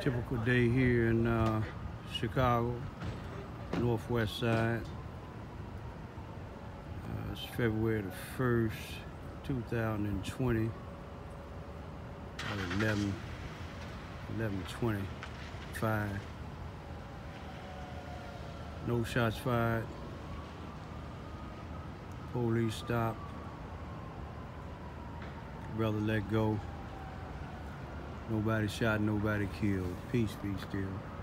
Typical day here in Chicago, northwest side. It's February the 1st, 2020, at 11:25. No shots fired. Police stopped. Brother let go. Nobody shot, nobody killed. Peace be still.